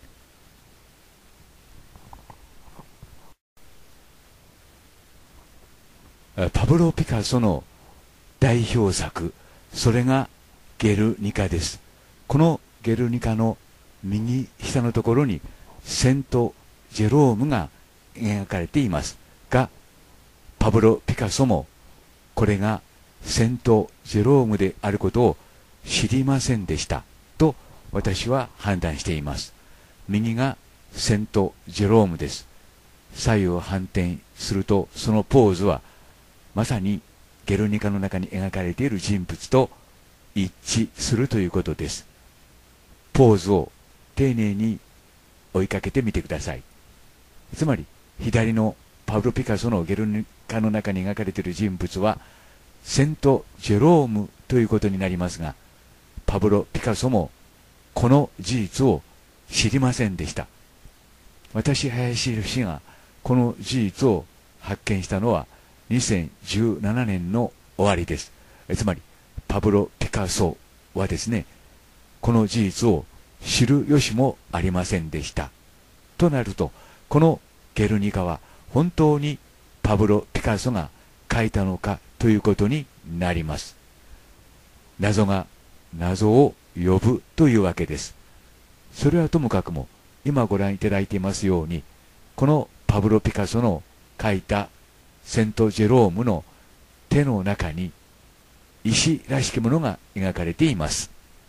パブロ・ピカソの代表作、それがゲルニカです。このゲルニカの右下のところにセント・ジェロームが描かれていますが、パブロ・ピカソもこれがセント・ジェロームであることを知りませんでしたと私は判断しています。右がセント・ジェロームです。左右反転するとそのポーズはまさにゲルニカの中に描かれている人物と一致するということです。ポーズを丁寧に追いかけてみてください。つまり左のパブロ・ピカソのゲルニカの中に描かれている人物はセント・ジェロームということになりますが、パブロ・ピカソもこの事実を知りませんでした。私、林博がこの事実を発見したのは2017年の終わりです。つまりパブロ・ピカソはですね、この事実を知る由もありませんでした。となると、このゲルニカは本当にパブロ・ピカソが描いたのかということになります。謎が謎を呼ぶというわけです。それはともかくも、今ご覧いただいていますように、このパブロ・ピカソの描いたセント・ジェロームの手の中に石らしきものが描かれています。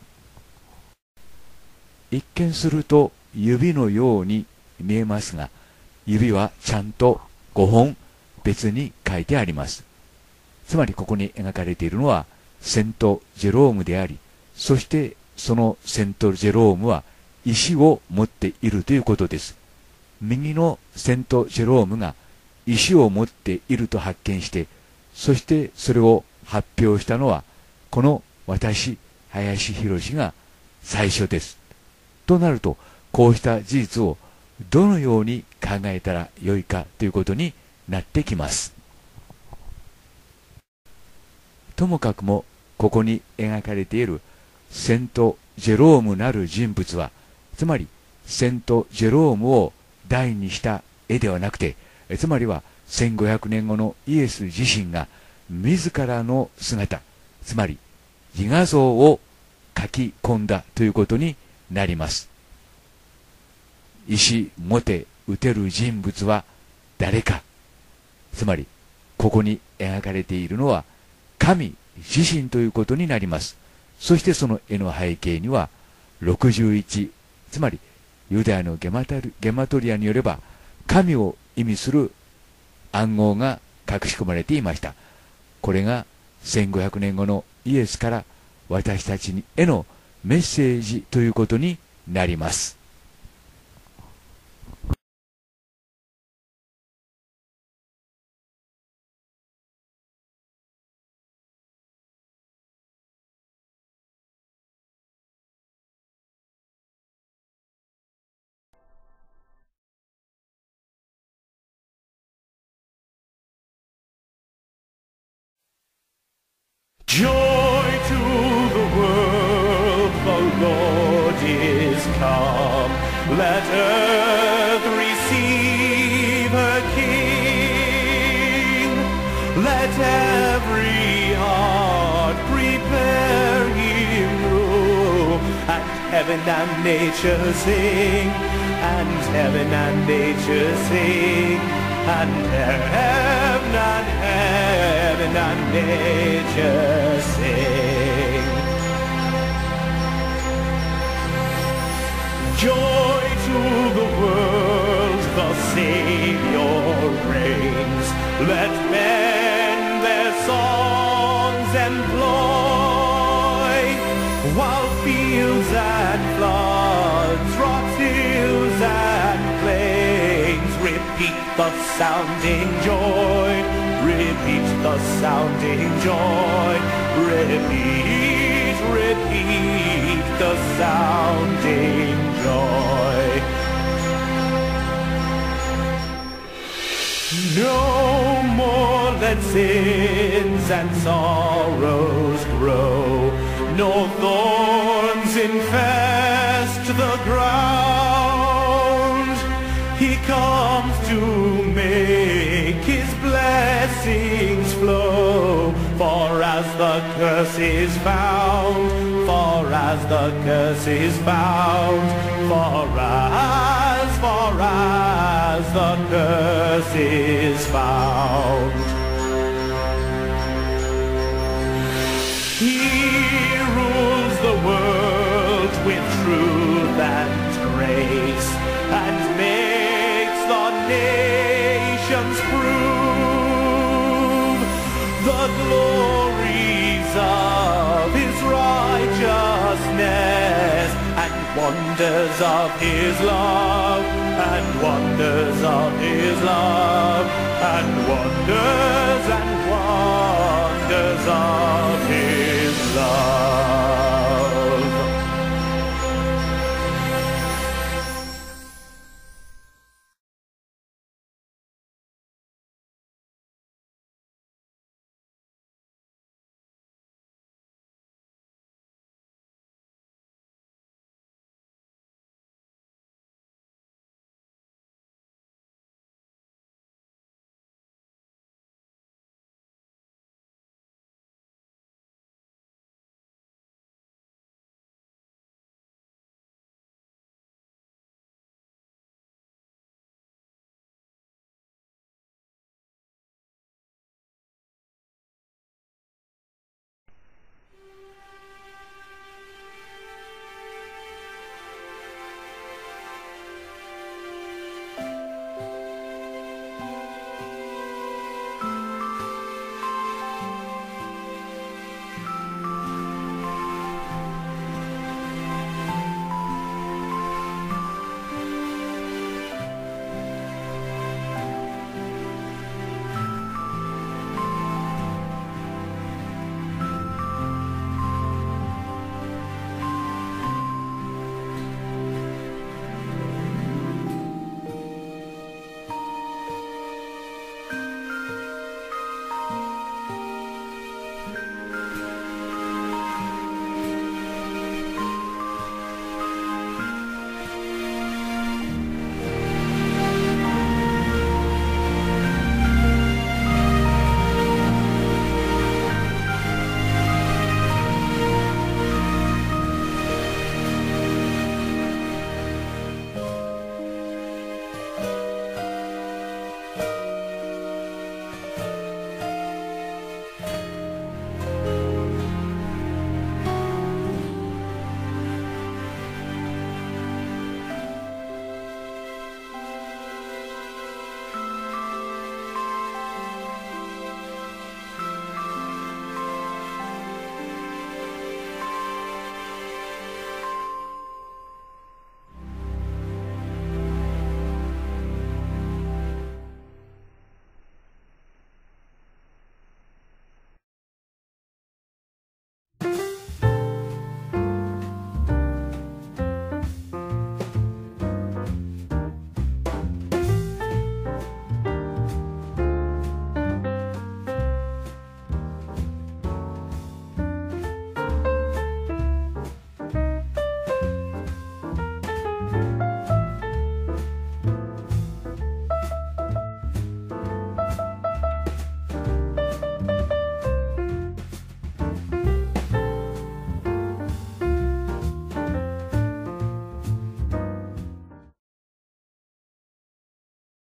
一見すると指のように見えますが、指はちゃんと5本別に書いてあります。つまりここに描かれているのはセント・ジェロームであり、そしてそのセント・ジェロームは石を持っているということです。右のセント・ジェロームが石を持っていると発見して、そしてそれを発表したのはこの私、林博が最初です。となると、こうした事実をどのように考えたらよいかということになってきます。ともかくもここに描かれているセント・ジェロームなる人物は、つまりセント・ジェロームを題にした絵ではなくて、つまりは1500年後のイエス自身が自らの姿、つまり自画像を描き込んだということになります。石持て打てる人物は誰か、つまりここに描かれているのは神自身ということになります。そしてその絵の背景には61、つまりユダヤのゲマトリアによれば神を意味する暗号が隠し込まれていました。これが1500年後のイエスから私たちへのメッセージということになります。 Joy to the world, the Lord is come. Let earth receive her King. Let every heart prepare him room. And heaven and nature sing, and heaven and nature sing, and heaven and nature sing. Joy to the world, the Savior reigns. Let men their songs employ, while fields and floods, rocks, hills and plains repeat the sounding joy. Repeat the sounding joy. Repeat, repeat the sounding joy. No more let sins and sorrows grow. No thorns infest the ground. He comes to make his blessings flow. For as the curse is found, for as the curse is found, for as as far as the curse is found. He rules the world with truth and grace, and makes the nations prove the glories of his righteousness, and wonders of his love, and wonders of his love, and wonders of his love.